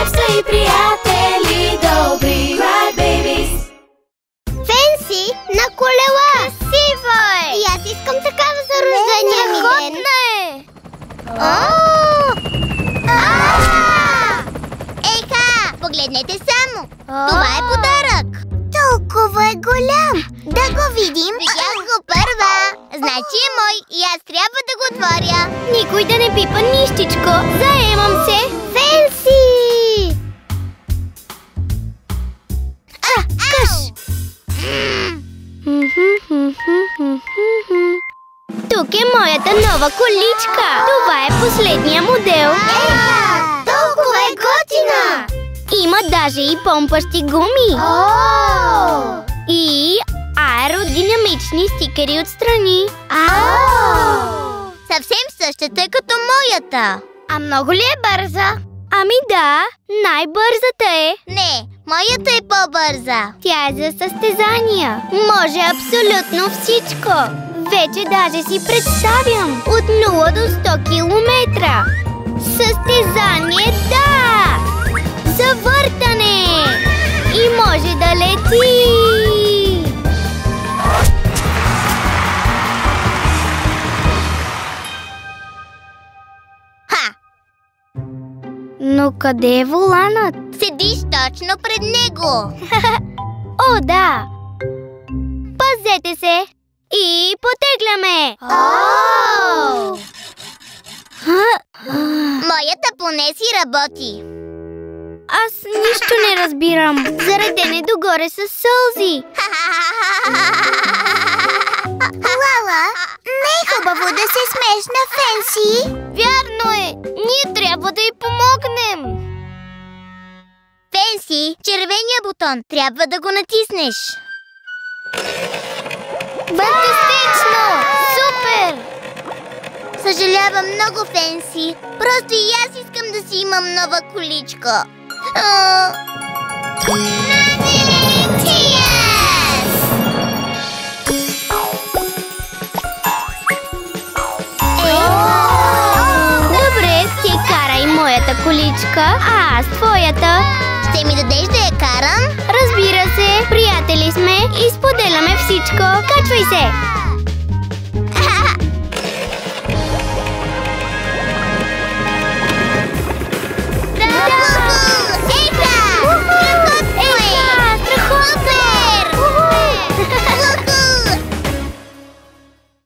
братя и приятели добри. Cry Babies. Фенси на колела. Красиво е! И аз искам такава за рождения ми ден. Еха! Погледнете само! Това е подарък! Толкова е голям! Да го видим! Видях го първа! Значи е мой и аз трябва да го отворя! Никой да не пипа нищичко! Заемам се! Фенси! Къш! Тук е моята нова количка! Това е последния модел! Толкова е готина! Има даже и помпащи гуми! И аеродинамични стикери отстрани! Съвсем същата е като моята! А много ли е бърза? Ами да, най-бързата е! Не, моята е по-бърза! Тя е за състезания! Може абсолютно всичко! Вече даже си представям! От 0 до 100 километра! Състезание, да! Завъртане! И може да лети! Ха! Но къде е воланът? Седиш точно пред него! О, да! Пазете се! И потегляме! Моята поне си работи! Аз нищо не разбирам. Заредене догоре с сълзи. Лала, не е хубаво да се смееш на Фенси. Вярно е. Ние трябва да й помогнем. Фенси, червения бутон. Трябва да го натиснеш. Фантастично! Супер! Съжалявам много, Фенси. Просто и аз искам да си имам нова количка. Добре, ти карай моята количка, а аз твоята. Ще ми дадеш да я карам? Разбира се, приятели сме и споделяме всичко. Качвай се!